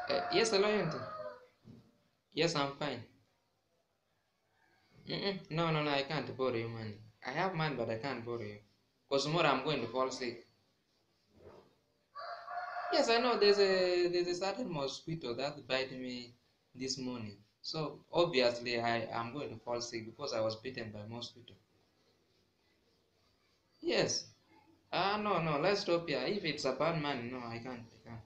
Yes, hello, Auntie. Yes, I'm fine. No, no, no, I can't borrow you money. I have money, but I can't borrow you. Because tomorrow I'm going to fall sick. Yes, I know there's a certain mosquito that bite me this morning. So obviously I am going to fall sick because I was bitten by mosquito. Yes. No, no, let's stop here. If it's about money, no, I can't.